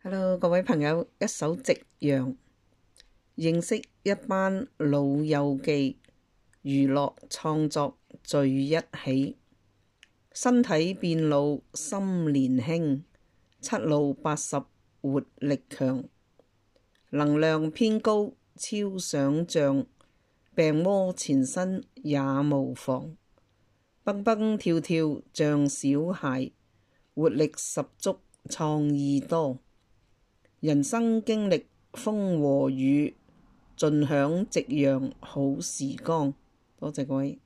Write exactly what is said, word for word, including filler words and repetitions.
Hello，各位朋友，一首《夕陽》，認識一班老友記，娛樂創作聚一起，身體變老心年輕，七老八十活力強，能量偏高超想像，病魔纏身也無妨，蹦蹦跳跳像小孩，活力十足創意多。人生經歷風和雨，盡享夕陽好時光。多謝各位。